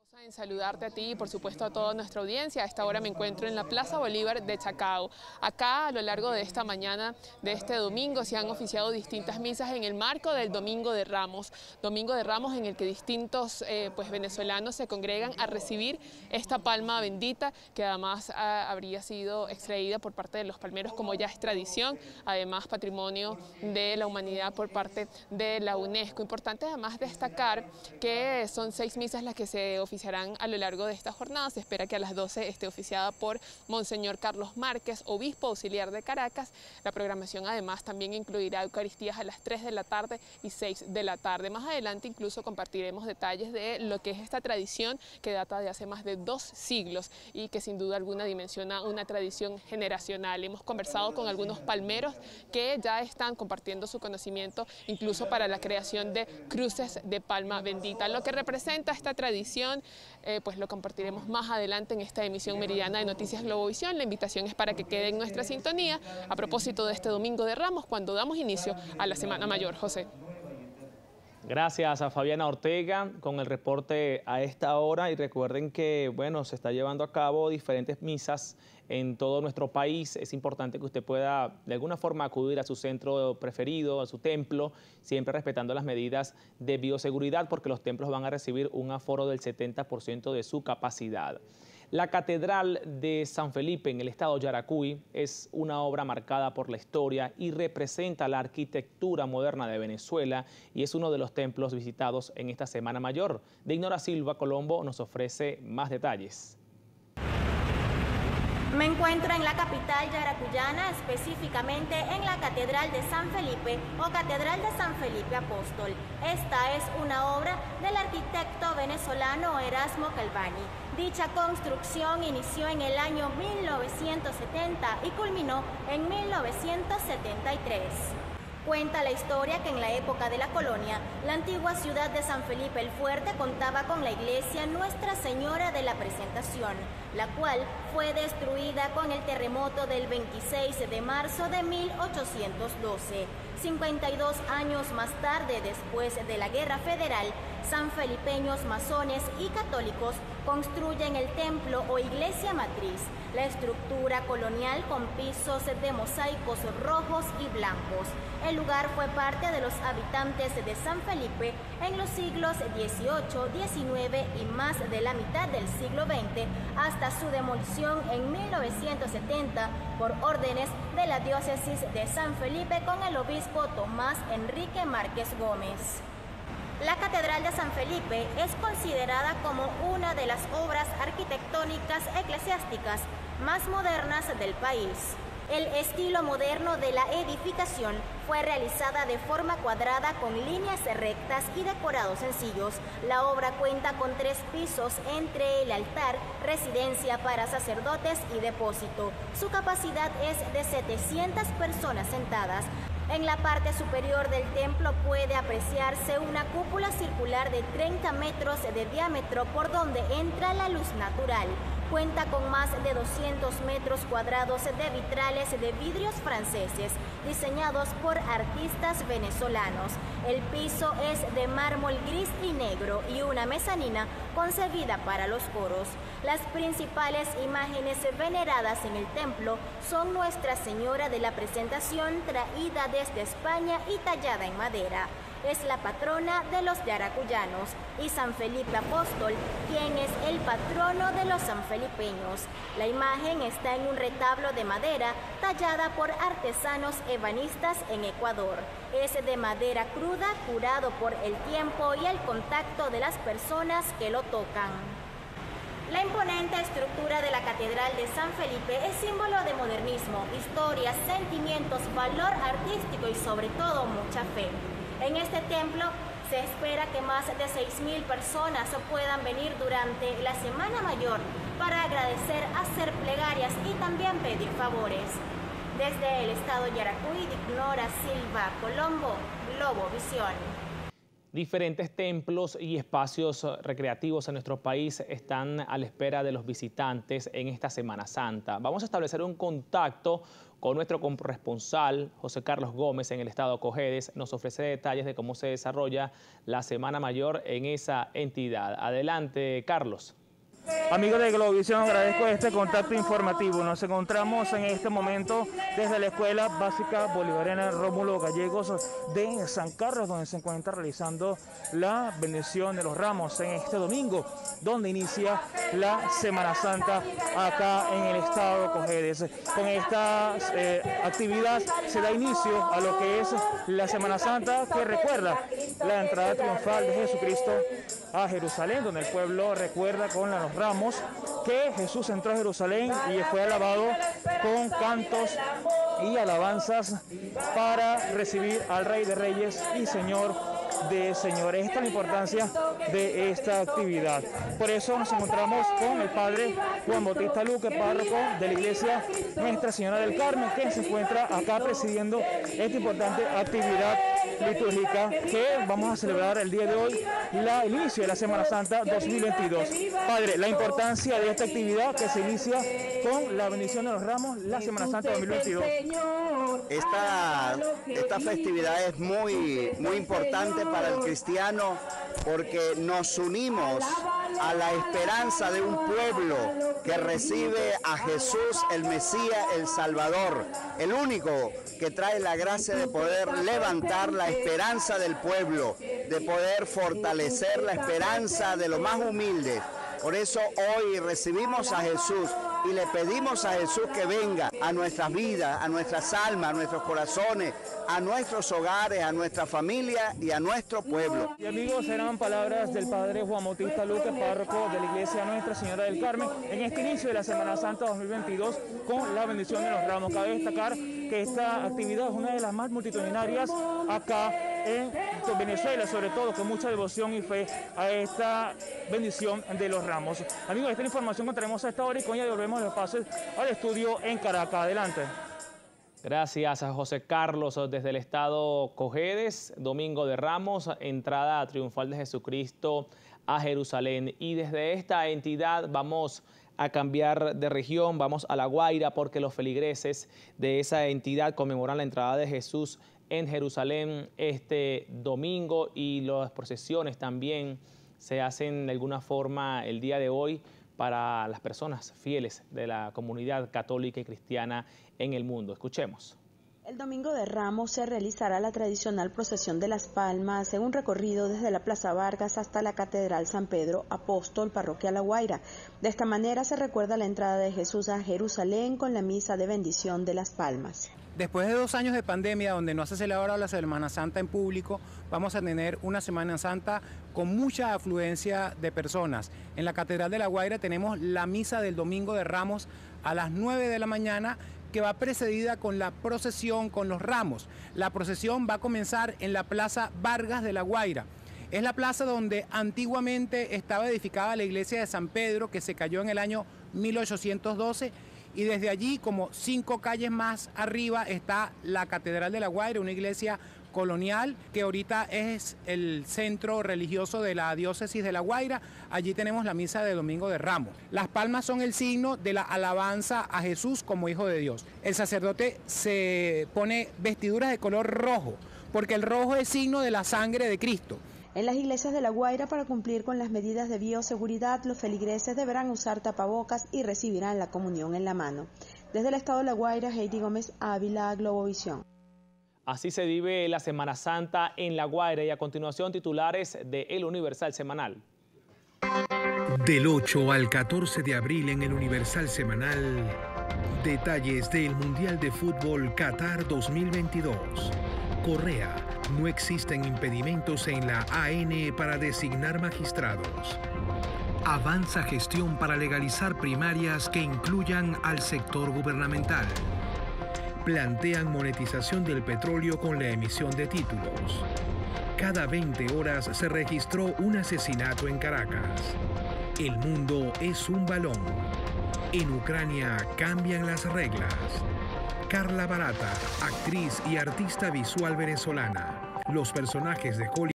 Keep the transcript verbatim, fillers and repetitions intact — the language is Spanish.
En saludarte a ti y por supuesto a toda nuestra audiencia. A esta hora me encuentro en la Plaza Bolívar de Chacao. Acá a lo largo de esta mañana de este domingo se han oficiado distintas misas en el marco del Domingo de Ramos. Domingo de Ramos en el que distintos eh, pues, venezolanos se congregan a recibir esta palma bendita que además ah, habría sido extraída por parte de los palmeros como ya es tradición, además patrimonio de la humanidad por parte de la UNESCO. Importante además destacar que son seis misas las que se oficiarán a lo largo de esta jornada. Se espera que a las doce esté oficiada por Monseñor Carlos Márquez, obispo auxiliar de Caracas. La programación además también incluirá eucaristías a las tres de la tarde y seis de la tarde. Más adelante incluso compartiremos detalles de lo que es esta tradición que data de hace más de dos siglos y que sin duda alguna dimensiona una tradición generacional. Hemos conversado con algunos palmeros que ya están compartiendo su conocimiento incluso para la creación de cruces de palma bendita. Lo que representa esta tradición Eh, pues lo compartiremos más adelante en esta emisión meridiana de Noticias Globovisión. La invitación es para que quede en nuestra sintonía a propósito de este Domingo de Ramos, cuando damos inicio a la Semana Mayor. José. Gracias a Fabiana Ortega con el reporte a esta hora, y recuerden que bueno, se está llevando a cabo diferentes misas en todo nuestro país. Es importante que usted pueda de alguna forma acudir a su centro preferido, a su templo, siempre respetando las medidas de bioseguridad, porque los templos van a recibir un aforo del setenta por ciento de su capacidad. La Catedral de San Felipe en el estado Yaracuy es una obra marcada por la historia y representa la arquitectura moderna de Venezuela, y es uno de los templos visitados en esta Semana Mayor. Dignora Silva Colombo nos ofrece más detalles. Me encuentro en la capital yaracuyana, específicamente en la Catedral de San Felipe o Catedral de San Felipe Apóstol. Esta es una obra del arquitecto venezolano Erasmo Calvani. Dicha construcción inició en el año mil novecientos setenta y culminó en mil novecientos setenta y tres. Cuenta la historia que en la época de la colonia, la antigua ciudad de San Felipe el Fuerte contaba con la iglesia Nuestra Señora de la Presentación, la cual fue destruida con el terremoto del veintiséis de marzo de mil ochocientos doce. cincuenta y dos años más tarde, después de la Guerra Federal, sanfelipeños, masones y católicos construyen el templo o iglesia matriz, la estructura colonial con pisos de mosaicos rojos y blancos. El lugar fue parte de los habitantes de San Felipe en los siglos dieciocho, diecinueve y más de la mitad del siglo veinte, hasta su demolición en mil novecientos setenta por órdenes de la diócesis de San Felipe con el obispo Tomás Enrique Márquez Gómez. La Catedral de San Felipe es considerada como una de las obras arquitectónicas eclesiásticas más modernas del país. El estilo moderno de la edificación fue realizada de forma cuadrada con líneas rectas y decorados sencillos. La obra cuenta con tres pisos entre el altar, residencia para sacerdotes y depósito. Su capacidad es de setecientas personas sentadas. En la parte superior del templo puede apreciarse una cúpula circular de treinta metros de diámetro por donde entra la luz natural. Cuenta con más de doscientos metros cuadrados de vitrales de vidrios franceses, diseñados por artistas venezolanos. El piso es de mármol gris y negro y una mezanina concebida para los coros. Las principales imágenes veneradas en el templo son Nuestra Señora de la Presentación, traída desde España y tallada en madera. Es la patrona de los yaracuyanos, y San Felipe Apóstol, quien es el patrono de los sanfelipeños. La imagen está en un retablo de madera tallada por artesanos ebanistas en Ecuador. Es de madera cruda, curado por el tiempo y el contacto de las personas que lo tocan. La imponente estructura de la Catedral de San Felipe es símbolo de modernismo, historia, sentimientos, valor artístico y sobre todo mucha fe. En este templo se espera que más de seis mil personas puedan venir durante la Semana Mayor para agradecer, hacer plegarias y también pedir favores. Desde el estado Yaracuy, Dignora Silva Colombo, Globovisión. Diferentes templos y espacios recreativos en nuestro país están a la espera de los visitantes en esta Semana Santa. Vamos a establecer un contacto con nuestro corresponsal, José Carlos Gómez, en el estado Cojedes. Nos ofrece detalles de cómo se desarrolla la Semana Mayor en esa entidad. Adelante, Carlos. Amigos de Globovisión, agradezco este contacto informativo. Nos encontramos en este momento desde la Escuela Básica Bolivariana Rómulo Gallegos de San Carlos, donde se encuentra realizando la bendición de los ramos en este domingo, donde inicia la Semana Santa acá en el estado Cojedes. Con esta eh, actividad se da inicio a lo que es la Semana Santa, que recuerda la entrada triunfal de Jesucristo a Jerusalén, donde el pueblo recuerda con los ramos que Jesús entró a Jerusalén y fue alabado con cantos y alabanzas para recibir al Rey de Reyes y Señor de señores. Esta es la importancia de esta actividad. Por eso nos encontramos con el padre Juan Bautista Luque, párroco de la iglesia Nuestra Señora del Carmen, que se encuentra acá presidiendo esta importante actividad litúrgica que vamos a celebrar el día de hoy, la inicio de la Semana Santa dos mil veintidós. Padre, la importancia de esta actividad que se inicia con la bendición de los ramos, la Semana Santa dos mil veintidós. Esta, esta festividad es muy, muy importante para el cristiano porque nos unimos a la esperanza de un pueblo que recibe a Jesús, el Mesías, el Salvador, el único que trae la gracia de poder levantar la esperanza del pueblo, de poder fortalecer la esperanza de los más humildes. Por eso hoy recibimos a Jesús y le pedimos a Jesús que venga a nuestras vidas, a nuestras almas, a nuestros corazones, a nuestros hogares, a nuestra familia y a nuestro pueblo. Y amigos, eran palabras del padre Juan Bautista Luque, párroco de la iglesia Nuestra Señora del Carmen, en este inicio de la Semana Santa dos mil veintidós con la bendición de los ramos. Cabe destacar que esta actividad es una de las más multitudinarias acá en Venezuela, sobre todo con mucha devoción y fe a esta bendición de los ramos. Amigos, esta información que tenemos a esta hora y con ella devolvemos los pases al estudio en Caracas. Adelante. Gracias a José Carlos desde el estado Cojedes, Domingo de Ramos, entrada triunfal de Jesucristo a Jerusalén. Y desde esta entidad vamos a cambiar de región, vamos a La Guaira, porque los feligreses de esa entidad conmemoran la entrada de Jesús en Jerusalén este domingo y las procesiones también se hacen de alguna forma el día de hoy para las personas fieles de la comunidad católica y cristiana en el mundo. Escuchemos. El Domingo de Ramos se realizará la tradicional procesión de las palmas en un recorrido desde la Plaza Vargas hasta la Catedral San Pedro Apóstol, parroquia La Guaira. De esta manera se recuerda la entrada de Jesús a Jerusalén con la misa de bendición de las palmas. Después de dos años de pandemia donde no se celebra la Semana Santa en público, vamos a tener una Semana Santa con mucha afluencia de personas. En la Catedral de La Guaira tenemos la misa del Domingo de Ramos a las nueve de la mañana, que va precedida con la procesión con los ramos. La procesión va a comenzar en la Plaza Vargas de La Guaira. Es la plaza donde antiguamente estaba edificada la iglesia de San Pedro, que se cayó en el año mil ochocientos doce, y desde allí, como cinco calles más arriba, está la Catedral de La Guaira, una iglesia colonial que ahorita es el centro religioso de la diócesis de La Guaira. Allí tenemos la misa de Domingo de Ramos. Las palmas son el signo de la alabanza a Jesús como Hijo de Dios. El sacerdote se pone vestiduras de color rojo, porque el rojo es signo de la sangre de Cristo. En las iglesias de La Guaira, para cumplir con las medidas de bioseguridad, los feligreses deberán usar tapabocas y recibirán la comunión en la mano. Desde el estado de La Guaira, Heidi Gómez Ávila, Globovisión. Así se vive la Semana Santa en La Guaira y a continuación titulares de El Universal Semanal. Del ocho al catorce de abril en El Universal Semanal, detalles del Mundial de Fútbol Qatar dos mil veintidós. Correa, no existen impedimentos en la A N para designar magistrados. Avanza gestión para legalizar primarias que incluyan al sector gubernamental. Plantean monetización del petróleo con la emisión de títulos. Cada veinte horas se registró un asesinato en Caracas. El mundo es un balón. En Ucrania cambian las reglas. Carla Barata, actriz y artista visual venezolana. Los personajes de Hollywood